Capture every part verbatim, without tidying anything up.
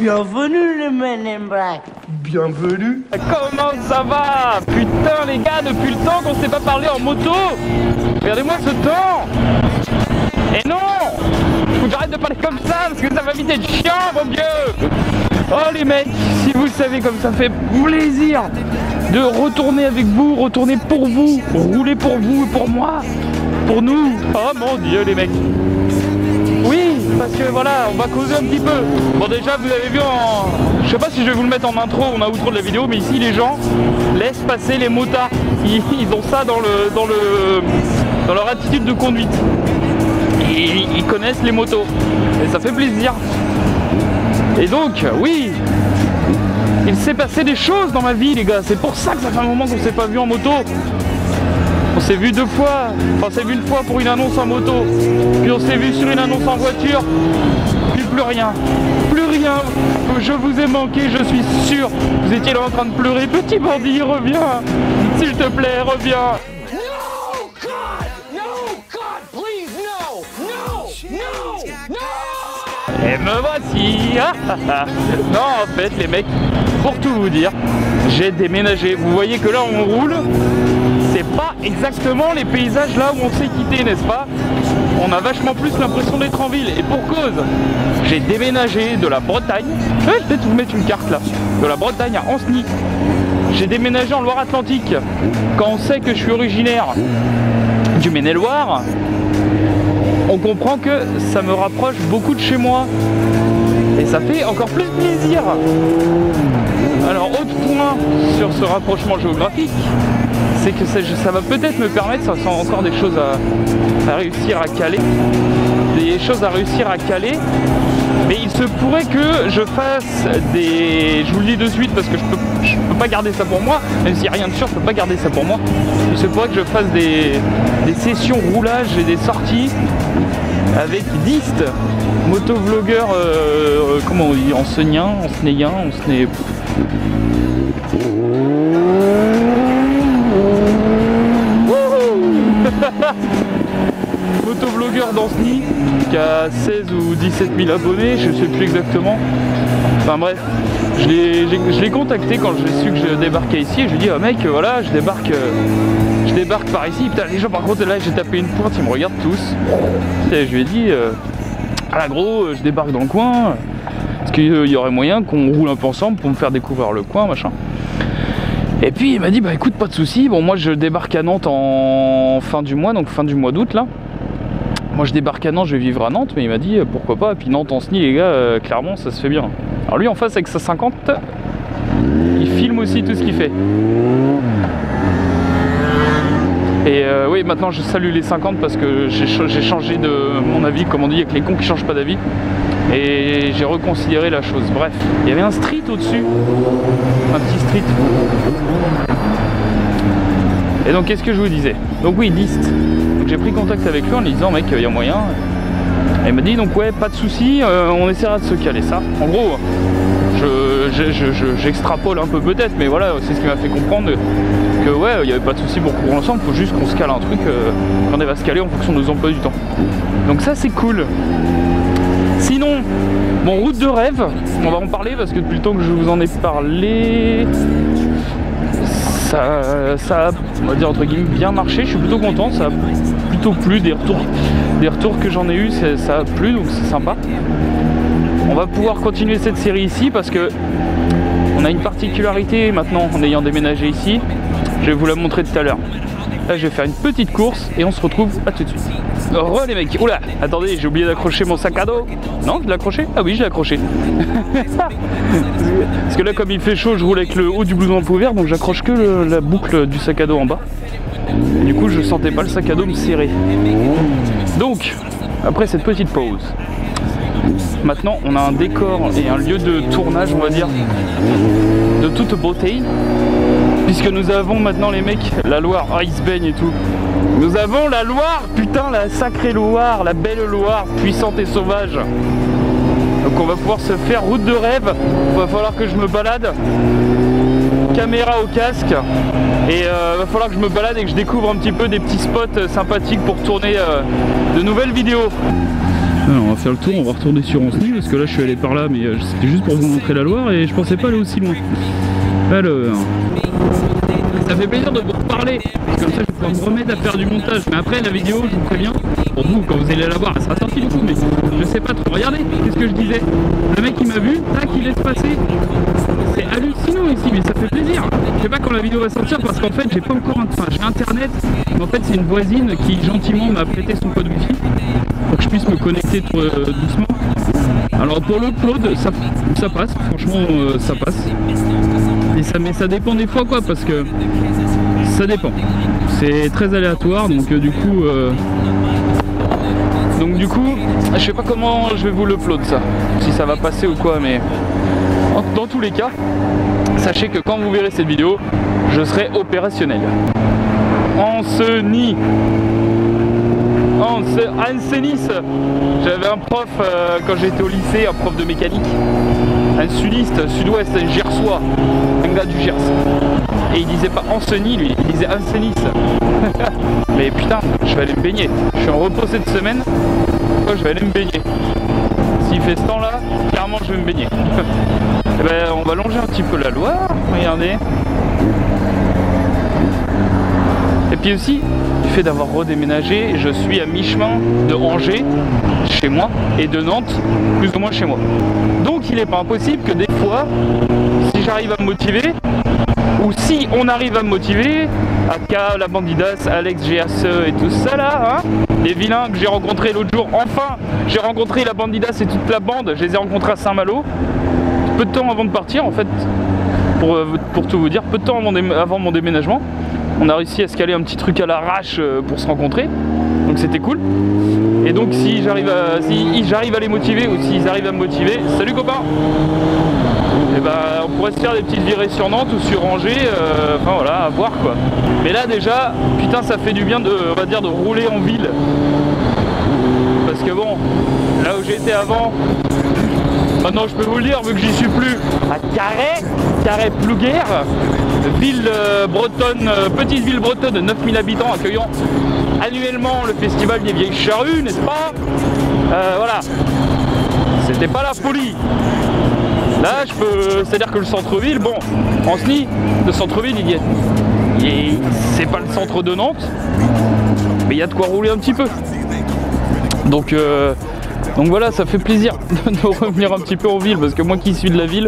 Bienvenue les Men in Black. Bienvenue. Comment ça va? Putain les gars, depuis le temps qu'on s'est pas parlé en moto. Regardez-moi ce temps. Et non, faut que j'arrête de parler comme ça parce que ça va vite être chiant, mon Dieu. Oh les mecs, si vous savez comme ça fait plaisir de retourner avec vous, retourner pour vous, rouler pour vous et pour moi, pour nous. Oh mon Dieu les mecs. Oui, parce que voilà, on va causer un petit peu. Bon déjà vous avez vu en... Je sais pas si je vais vous le mettre en intro ou en outro de la vidéo, mais ici les gens laissent passer les motards. Ils, ils ont ça dans le, dans le, dans leur attitude de conduite. Ils, ils connaissent les motos et ça fait plaisir. Et donc, oui, il s'est passé des choses dans ma vie les gars. C'est pour ça que ça fait un moment qu'on s'est pas vu en moto. On s'est vu deux fois, enfin on s'est vu une fois pour une annonce en moto, puis on s'est vu sur une annonce en voiture, puis plus rien, plus rien, je vous ai manqué, je suis sûr, vous étiez là en train de pleurer, petit bandit, reviens, s'il te plaît, reviens. No, God, no, God, please, no, no, no, no. Et me voici. Non en fait les mecs, pour tout vous dire, j'ai déménagé, vous voyez que là on roule. C'est pas exactement les paysages là où on s'est quitté, n'est-ce pas? On a vachement plus l'impression d'être en ville. Et pour cause, j'ai déménagé de la Bretagne. Je vais peut-être vous mettre une carte là. De la Bretagne à Ancenis. J'ai déménagé en Loire-Atlantique. Quand on sait que je suis originaire du Maine-et-Loire, on comprend que ça me rapproche beaucoup de chez moi. Et ça fait encore plus plaisir. Alors, autre point sur ce rapprochement géographique, c'est que ça, ça va peut-être me permettre, ça sent encore des choses à, à réussir à caler, des choses à réussir à caler, mais il se pourrait que je fasse des, je vous le dis de suite parce que je peux, je peux pas garder ça pour moi, même s'il n'y a rien de sûr, je peux pas garder ça pour moi, il se pourrait que je fasse des, des sessions roulage et des sorties avec Dist, motovlogueur, euh, comment on dit, enseignant, enseignant, enseignant. Motovlogueur d'Ancenis qui a seize ou dix-sept mille abonnés, je sais plus exactement. Enfin bref, je l'ai contacté quand j'ai su que je débarquais ici et je lui ai dit oh mec voilà je débarque euh, je débarque par ici. Putain les gens par contre là j'ai tapé une pointe, ils me regardent tous. Et je lui ai dit euh, ah gros je débarque dans le coin. Est-ce qu'il y aurait moyen qu'on roule un peu ensemble pour me faire découvrir le coin machin. Et puis il m'a dit bah écoute pas de soucis, bon moi je débarque à Nantes en fin du mois, donc fin du mois d'août là. Moi je débarque à Nantes, je vais vivre à Nantes, mais il m'a dit pourquoi pas, et puis Nantes Ancenis les gars, euh, clairement ça se fait bien. Alors lui en face avec sa cinquante, il filme aussi tout ce qu'il fait. Et euh, oui maintenant je salue les cinquante parce que j'ai changé de mon avis, comme on dit, avec les cons qui changent pas d'avis. Et j'ai reconsidéré la chose. Bref, il y avait un street au-dessus, un petit street. Et donc qu'est-ce que je vous disais? Donc oui, Dist. Donc j'ai pris contact avec lui en lui disant mec, il y a moyen. Et il m'a dit donc ouais, pas de souci, euh, on essaiera de se caler ça. En gros, je, je, je, j'extrapole un peu peut-être, mais voilà, c'est ce qui m'a fait comprendre que ouais, il n'y avait pas de souci pour courir ensemble. Il faut juste qu'on se cale un truc, euh, qu'on va se caler en fonction de nos emplois du temps. Donc ça c'est cool. Sinon, mon route de rêve, on va en parler parce que depuis le temps que je vous en ai parlé, ça, ça a, on va dire entre guillemets, bien marché. Je suis plutôt content, ça a plutôt plu, des retours, des retours que j'en ai eu, ça a plu, donc c'est sympa. On va pouvoir continuer cette série ici parce que on a une particularité maintenant en ayant déménagé ici. Je vais vous la montrer tout à l'heure. Là, je vais faire une petite course et on se retrouve à tout de suite. Re les mecs, oula, attendez, j'ai oublié d'accrocher mon sac à dos. Non, je l'ai accroché? Ah oui, je l'ai accroché. Parce que là, comme il fait chaud, je roule avec le haut du blouson un peu ouvert, donc j'accroche que le, la boucle du sac à dos en bas. Et du coup, je sentais pas le sac à dos me serrer. Donc, après cette petite pause, maintenant, on a un décor et un lieu de tournage, on va dire, de toute beauté. Puisque nous avons maintenant les mecs, la Loire, ah ils se baignent et tout. Nous avons la Loire, putain la sacrée Loire, la belle Loire, puissante et sauvage. Donc on va pouvoir se faire route de rêve, il va falloir que je me balade, caméra au casque, et il euh, va falloir que je me balade et que je découvre un petit peu des petits spots sympathiques pour tourner euh, de nouvelles vidéos. Alors on va faire le tour, on va retourner sur Anceny parce que là je suis allé par là, mais euh, c'était juste pour vous montrer la Loire et je pensais pas aller aussi loin. Alors, ça fait plaisir de vous reparler, parce que comme ça je vais pouvoir me remettre à faire du montage. Mais après la vidéo, je vous préviens, pour vous quand vous allez la voir, elle sera sortie du coup, mais je sais pas trop. Regardez, qu'est-ce que je disais? Le mec il m'a vu, tac, il laisse passer. C'est hallucinant ici, mais ça fait plaisir. Je sais pas quand la vidéo va sortir parce qu'en fait j'ai pas encore un... enfin, j'ai internet, mais en fait c'est une voisine qui gentiment m'a prêté son code wifi pour que je puisse me connecter euh, doucement. Alors pour l'upload, ça, ça passe, franchement euh, ça passe. Et ça, mais ça dépend des fois quoi, parce que ça dépend. C'est très aléatoire, donc euh, du coup... Euh, donc du coup, je sais pas comment je vais vous l'upload ça, si ça va passer ou quoi, mais dans tous les cas, sachez que quand vous verrez cette vidéo, je serai opérationnel. Anceny. Anceny. J'avais un prof euh, quand j'étais au lycée, un prof de mécanique, un sudiste, sud-ouest, gersois, un gars du Gers. Et il disait pas Anceny lui, il disait Anceny. Mais putain, je vais aller me baigner. Je suis en repos cette semaine, quoi, je vais aller me baigner. S'il fait ce temps là, clairement je vais me baigner. Et ben on va longer un petit peu la Loire, regardez. Et puis aussi, du fait d'avoir redéménagé, je suis à mi-chemin de Angers, chez moi, et de Nantes, plus ou moins chez moi. Donc il n'est pas impossible que des fois, si j'arrive à me motiver, ou si on arrive à me motiver, Aka, la Bandidas, Alex G A C E et tout ça là, hein, les vilains que j'ai rencontrés l'autre jour, enfin, j'ai rencontré la Bandidas et toute la bande, je les ai rencontrés à Saint-Malo, peu de temps avant de partir en fait, pour, pour tout vous dire, peu de temps avant, avant mon déménagement. On a réussi à se caler un petit truc à l'arrache pour se rencontrer, donc c'était cool. Et donc si j'arrive à, si j'arrive à les motiver, ou s'ils arrivent à me motiver, salut copains, et ben on pourrait se faire des petites virées sur Nantes ou sur Angers, euh, enfin voilà, à voir quoi. Mais là déjà, putain ça fait du bien de, on va dire, de rouler en ville. Parce que bon, là où j'étais avant, maintenant je peux vous le dire vu que j'y suis plus, à Carhaix, Carhaix-Plouguer, ville euh, bretonne, euh, petite ville bretonne de neuf mille habitants accueillant annuellement le festival des Vieilles Charrues, n'est-ce pas? euh, Voilà, c'était pas la folie. Là je peux, c'est-à-dire que le centre-ville, bon, Anceny, le centre-ville il y est, c'est pas le centre de Nantes, mais il y a de quoi rouler un petit peu. Donc euh, Donc voilà, ça fait plaisir de revenir un petit peu en ville, parce que moi qui suis de la ville,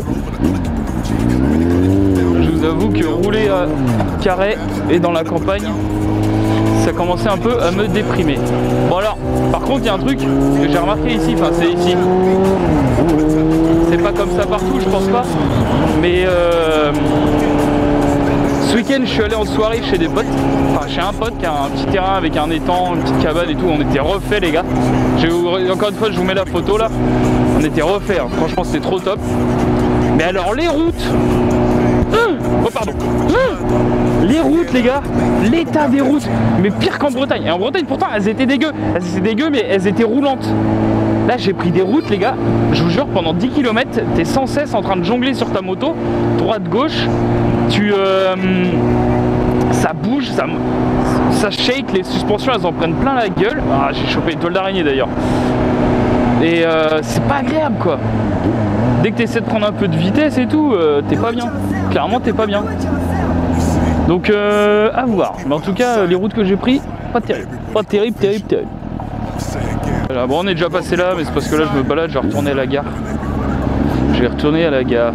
je vous avoue que rouler à Carhaix et dans la campagne, ça commençait un peu à me déprimer. Bon alors, par contre il y a un truc que j'ai remarqué ici, enfin c'est ici, c'est pas comme ça partout je pense pas, mais euh, ce week-end je suis allé en soirée chez des potes, enfin chez un pote qui a un petit terrain avec un étang, une petite cabane et tout, on était refait les gars. Encore une fois je vous mets la photo là, on était refait, hein. Franchement c'était trop top. Mais alors les routes, oh pardon, les routes les gars, l'état des routes, mais pire qu'en Bretagne. Et en Bretagne pourtant elles étaient dégueu, elles étaient dégueu mais elles étaient roulantes. Là j'ai pris des routes les gars, je vous jure pendant dix kilomètres, t'es sans cesse en train de jongler sur ta moto, droite gauche, tu euh, ça bouge, ça, ça shake, les suspensions elles en prennent plein la gueule. Ah j'ai chopé une toile d'araignée d'ailleurs. Et euh, c'est pas agréable quoi. Dès que tu essaies de prendre un peu de vitesse et tout, euh, t'es pas bien. Clairement t'es pas bien. Donc euh, à voir. Mais en tout cas les routes que j'ai pris, pas terrible. Pas terrible, terrible, terrible. Voilà, bon on est déjà passé là, mais c'est parce que là je me balade, je vais retourner à la gare. Je vais retourner à la gare.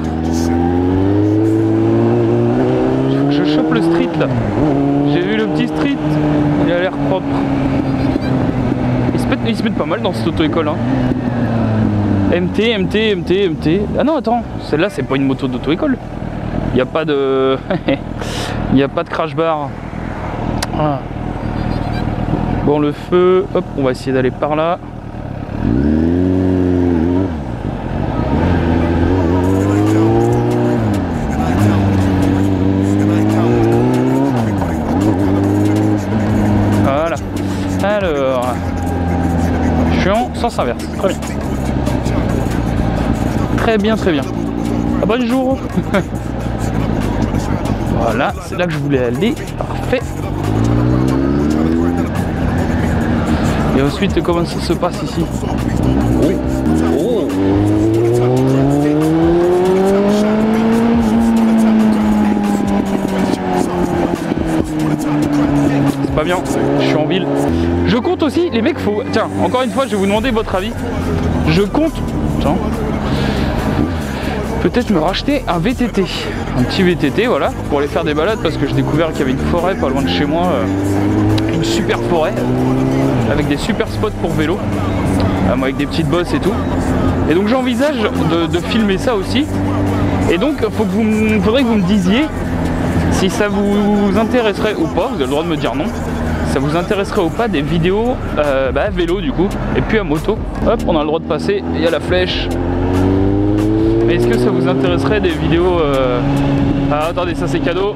Je chope le street là. J'ai vu le petit street, il a l'air propre. Ils se, mettent, ils se mettent pas mal dans cette auto-école hein. M T, M T, M T, M T. Ah non attends, celle-là c'est pas une moto d'auto-école. Il n'y a pas de. Il n'y a pas de crash bar. Voilà. Bon le feu, hop, on va essayer d'aller par là. Voilà. Alors, je suis en sens inverse. Très bien. Très bien, très bien. Ah, bonjour. Voilà, c'est là que je voulais aller. Parfait. Et ensuite, comment ça se passe ici? Oh. Oh. C'est pas bien, je suis en ville. Je compte aussi, les mecs, faut... Tiens, encore une fois, je vais vous demander votre avis. Je compte... Tiens. Peut-être me racheter un V T T. Un petit V T T, voilà, pour aller faire des balades, parce que j'ai découvert qu'il y avait une forêt pas loin de chez moi. Euh, une super forêt, avec des super spots pour vélo. Euh, avec des petites bosses et tout. Et donc j'envisage de, de filmer ça aussi. Et donc, faut que vous, faudrait que vous me disiez si ça vous intéresserait ou pas. Vous avez le droit de me dire non. Ça vous intéresserait ou pas des vidéos euh, bah, vélo du coup, et puis à moto. Hop, on a le droit de passer, il y a la flèche. Mais est-ce que ça vous intéresserait des vidéos euh... Ah attendez, ça c'est cadeau.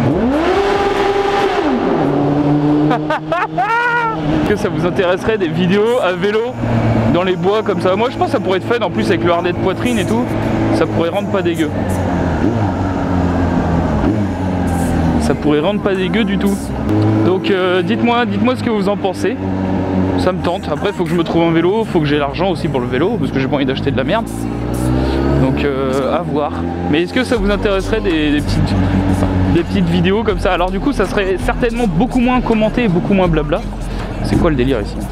Est-ce que ça vous intéresserait des vidéos à vélo dans les bois comme ça? Moi je pense que ça pourrait être fun en plus avec le harnais de poitrine et tout. Ça pourrait rendre pas dégueu. Ça pourrait rendre pas dégueu du tout. Donc euh, dites-moi, dites-moi ce que vous en pensez. Ça me tente. Après, il faut que je me trouve un vélo, faut que j'ai l'argent aussi pour le vélo, parce que j'ai pas envie d'acheter de la merde. Donc euh, à voir. Mais est-ce que ça vous intéresserait des, des, petites, des petites vidéos comme ça? Alors du coup, ça serait certainement beaucoup moins commenté et beaucoup moins blabla. C'est quoi le délire ici?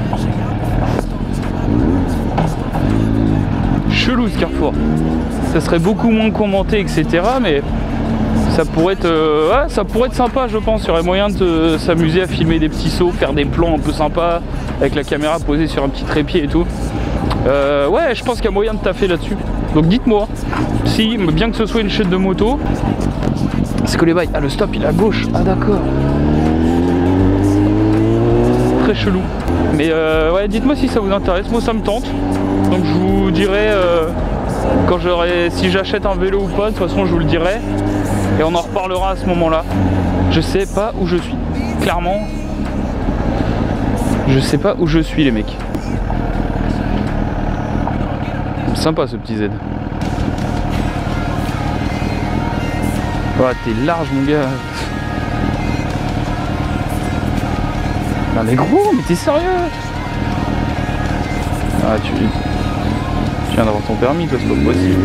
Chelou ce carrefour. Ça serait beaucoup moins commenté, et cetera. Mais ça pourrait être, euh, ouais, ça pourrait être sympa, je pense. Il y aurait moyen de s'amuser à filmer des petits sauts, faire des plans un peu sympas avec la caméra posée sur un petit trépied et tout. Euh, ouais, je pense qu'il y a moyen de taffer là-dessus. Donc dites-moi si, bien que ce soit une chute de moto, c'est que les bails. Ah, le stop il est à gauche. Ah d'accord. Très chelou. Mais euh, ouais, dites-moi si ça vous intéresse. Moi ça me tente. Donc je vous dirai euh, quand j'aurai, si j'achète un vélo ou pas. De toute façon je vous le dirai. Et on en reparlera à ce moment-là. Je sais pas où je suis. Clairement, je sais pas où je suis les mecs. Sympa ce petit Z. Oh, t'es large mon gars. Non mais gros, mais t'es sérieux? Ah tu... tu viens d'avoir ton permis toi, c'est pas possible.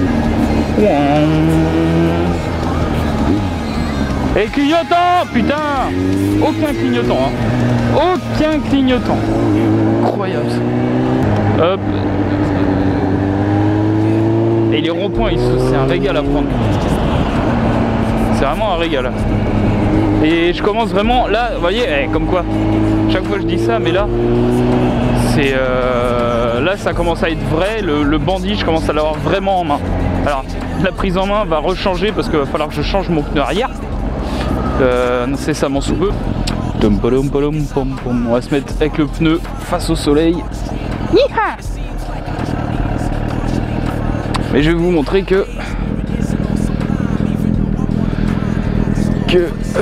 Et clignotant, putain. Aucun clignotant hein. Aucun clignotant. Incroyable ça. Hop. Et les ronds-points, c'est un régal à prendre. C'est vraiment un régal. Et je commence vraiment, là, vous voyez, eh, comme quoi, chaque fois je dis ça, mais là, c'est, euh, là ça commence à être vrai, le, le bandit, je commence à l'avoir vraiment en main. Alors, la prise en main va rechanger parce qu'il va falloir que je change mon pneu arrière. Euh, c'est ça mon sous-peu. On va se mettre avec le pneu face au soleil. Yeeha! Mais je vais vous montrer que que euh...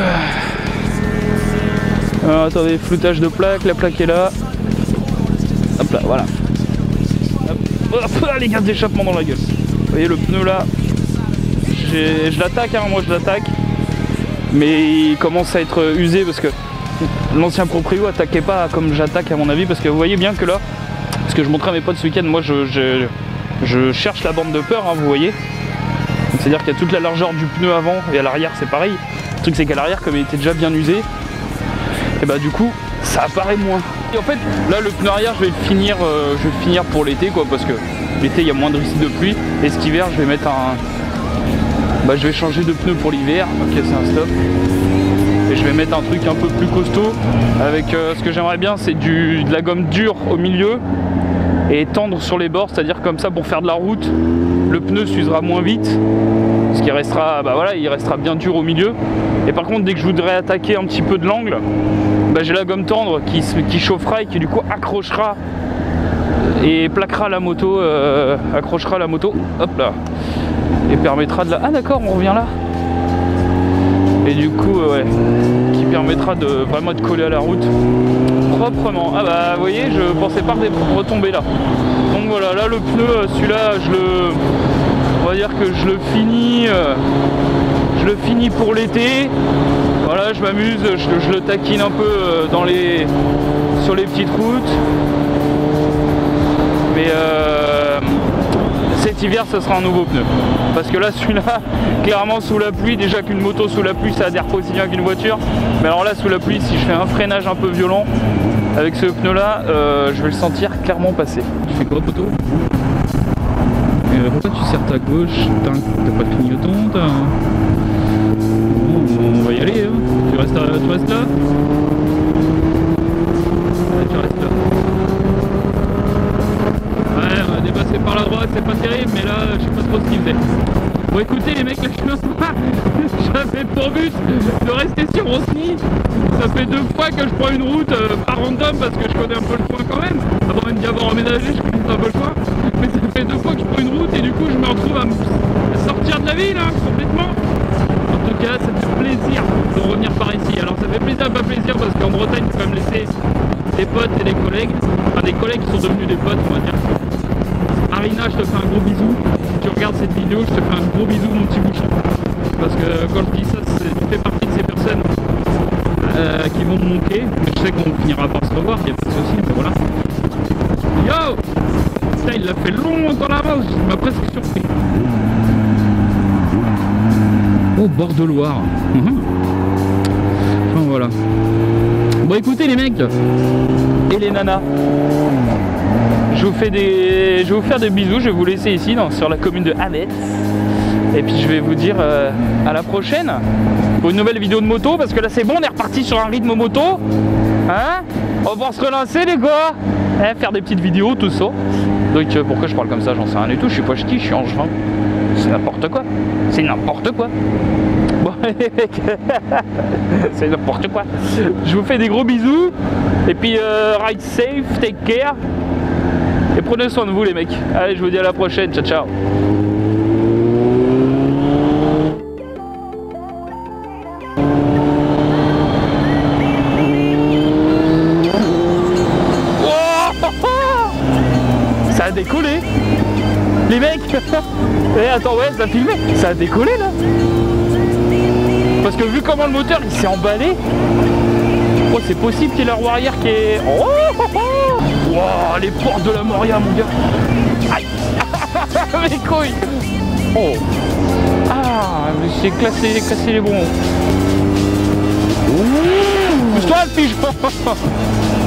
alors, attendez, floutage de plaque, la plaque est là. Hop là, voilà. Hop, hop, les gaz d'échappement dans la gueule. Vous voyez le pneu là, je l'attaque, hein, moi je l'attaque, mais il commence à être usé parce que l'ancien proprio attaquait pas comme j'attaque à mon avis, parce que vous voyez bien que là, parce que je montrais à mes potes ce week-end, moi je, je Je cherche la bande de peur, hein, vous voyez. C'est-à-dire qu'il y a toute la largeur du pneu avant et à l'arrière c'est pareil. Le truc c'est qu'à l'arrière, comme il était déjà bien usé, et bah du coup ça apparaît moins. Et en fait là le pneu arrière je vais le finir, euh, je vais le finir pour l'été quoi, parce que l'été il y a moins de risque de pluie. Et cet hiver je vais mettre un, bah je vais changer de pneu pour l'hiver. Ok, c'est un stop. Et je vais mettre un truc un peu plus costaud avec euh, ce que j'aimerais bien, c'est du de la gomme dure au milieu et tendre sur les bords, c'est-à-dire comme ça pour faire de la route, le pneu s'usera moins vite, parce qu'il restera, bah voilà, il restera bien dur au milieu. Et par contre, dès que je voudrais attaquer un petit peu de l'angle, bah j'ai la gomme tendre qui, qui chauffera et qui du coup accrochera et plaquera la moto, euh, accrochera la moto, hop là, et permettra de la... Ah d'accord, on revient là. Et du coup, euh, ouais, qui permettra de vraiment être collé à la route proprement. Ah bah vous voyez, je pensais pas retomber là. Donc voilà, là le pneu, celui-là, je le, on va dire que je le finis, euh, je le finis pour l'été. Voilà, je m'amuse, je, je le taquine un peu dans les, sur les petites routes. Mais euh, cet hiver ce sera un nouveau pneu. Parce que là celui-là, clairement sous la pluie, déjà qu'une moto sous la pluie ça adhère pas aussi bien qu'une voiture. Mais alors là sous la pluie, si je fais un freinage un peu violent avec ce pneu là, euh, je vais le sentir clairement passer. Tu fais quoi poteau? euh, Pourquoi tu serres ta gauche? T'as pas de clignotant? T'as... Bon, on va y aller, hein. Tu restes, à... tu restes là? Ouais, tu restes là. Ouais, on va dépasser par la droite, c'est pas terrible, mais là, je sais pas trop ce qu'il faisait. Bon, écoutez, les mecs, là, je suis pas. J'avais pour but de rester sur Rosny. Ça fait deux fois que je prends une route, euh, pas random, parce que je connais un peu le coin quand même. Avant même d'y avoir emménagé, je connais un peu le coin. Mais ça fait deux fois que je prends une route et du coup, je me retrouve à me sortir de la ville, hein, complètement. En tout cas, ça fait plaisir de revenir par ici. Alors, ça fait plaisir, pas plaisir, parce qu'en Bretagne, il faut quand même laisser des potes et des collègues. Enfin, des collègues qui sont devenus des potes, on va dire. Marina, je te fais un gros bisou. Si tu regardes cette vidéo, je te fais un gros bisou, mon petit bouchon. Parce que quand je dis ça, tu fais partie de ces personnes euh, qui vont me manquer. Mais je sais qu'on finira par se revoir, il n'y a pas de souci, mais voilà. Yo! Putain, il l'a fait longtemps l'avance, il m'a presque surpris. Oh, bord de Loire. Mmh. Enfin voilà. Bon, écoutez les mecs et les nanas. Je vous fais des, je vais vous faire des bisous, je vais vous laisser ici dans, sur la commune de Hamet. Et puis je vais vous dire euh, à la prochaine pour une nouvelle vidéo de moto, parce que là c'est bon, on est reparti sur un rythme moto. Hein? On va pouvoir se relancer les gars, hein, faire des petites vidéos, tout ça. Donc euh, pourquoi je parle comme ça, j'en sais rien du tout, je suis pas ch'ti, je suis angevin. C'est n'importe quoi, c'est n'importe quoi. Bon les mecs, c'est n'importe quoi. Je vous fais des gros bisous. Et puis euh, ride safe, take care. Et prenez soin de vous les mecs. Allez, je vous dis à la prochaine, ciao ciao. Ça a décollé. Les mecs. Eh attends, ouais, ça a filmé. Ça a décollé là. Parce que vu comment le moteur il s'est emballé. Oh, c'est possible qu'il y ait la roue arrière qui est... Oh, oh, oh. Wow, les portes de la Moria, mon gars. Aïe. Mes couilles. Oh. Ah, j'ai cassé, cassé les bons. Pousse-toi, le pigeon.